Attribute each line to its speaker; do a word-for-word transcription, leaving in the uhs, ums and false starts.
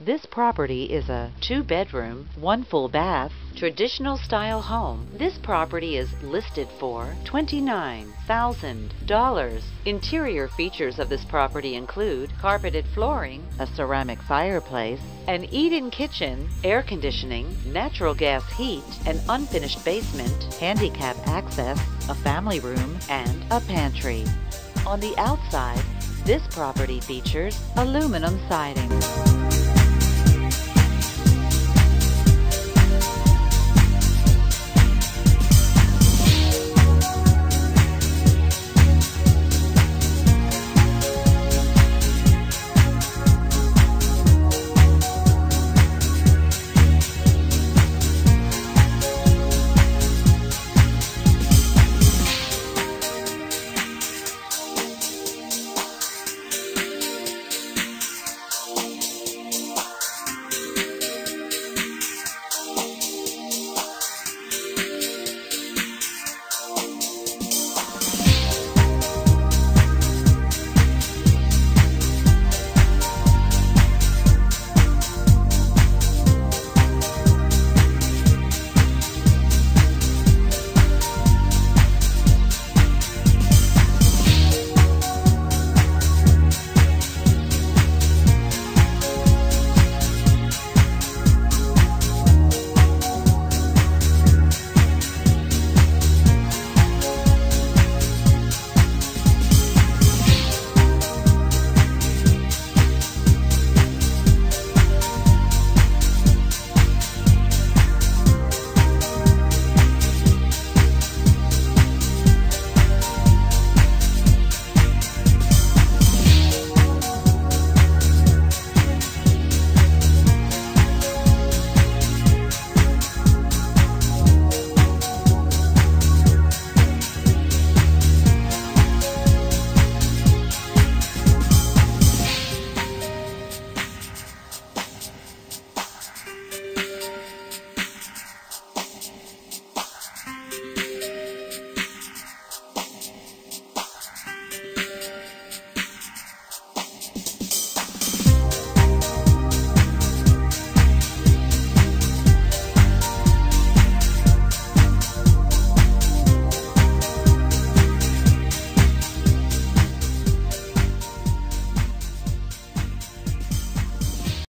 Speaker 1: This property is a two-bedroom, one full bath, traditional style home. This property is listed for twenty-nine thousand dollars. Interior features of this property include carpeted flooring, a ceramic fireplace, an eat-in kitchen, air conditioning, natural gas heat, an unfinished basement, handicap access, a family room, and a pantry. On the outside, this property features aluminum siding.